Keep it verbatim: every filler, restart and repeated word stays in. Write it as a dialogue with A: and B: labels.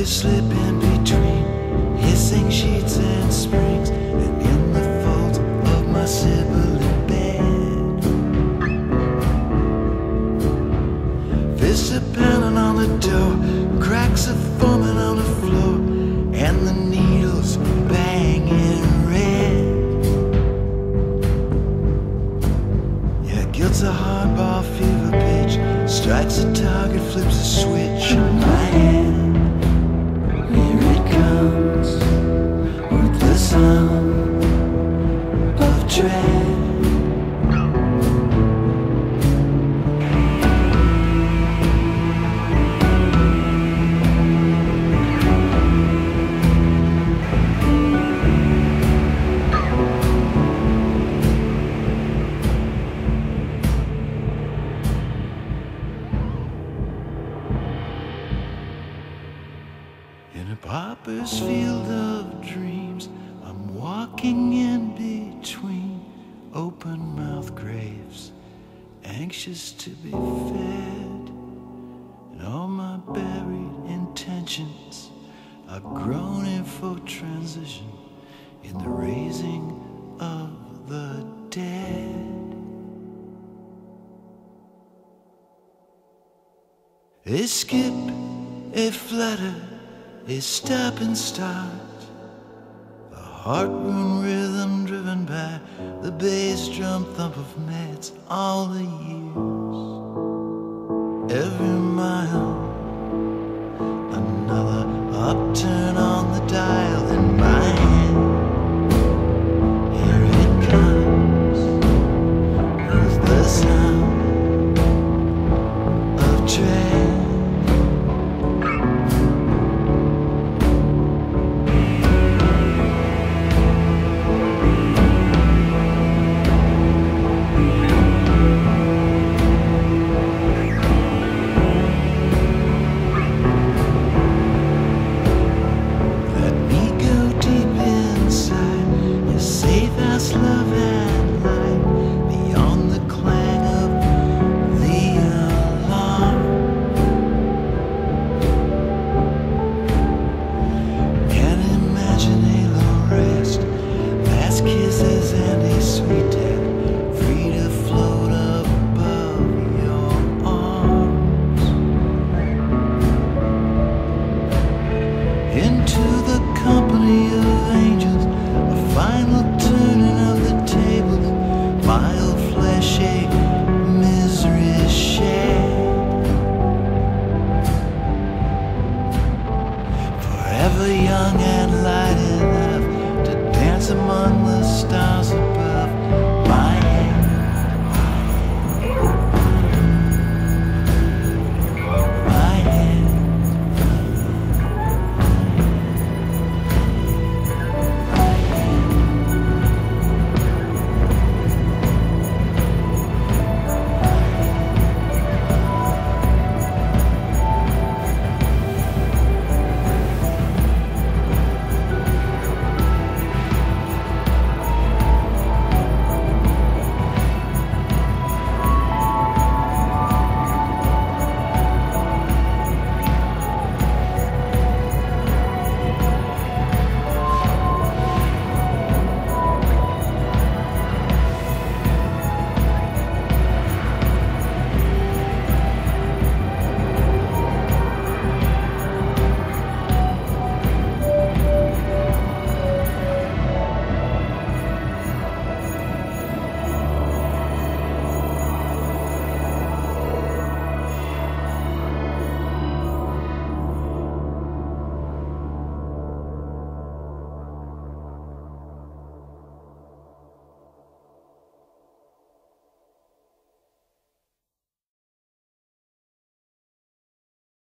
A: you slip in between hissing sheets and springs, and in the folds of my sibling bed. Fists are pounding on the door, cracks are forming on the floor, and the needles banging red. Yeah, guilt's a hardball fever pitch, strikes a target, flips a switch in my hand. Here it comes with the sound of dread. In a pauper's field of dreams, I'm walking in between open-mouthed graves, anxious to be fed, and all my buried intentions are groaning for transition in the raising of the dead. A skip, a flutter, a stop and start, a heart-wound rhythm driven by the bass drum thump of meds all the years. Every mile, another upturn on the dial in my hand. Here it comes with the sound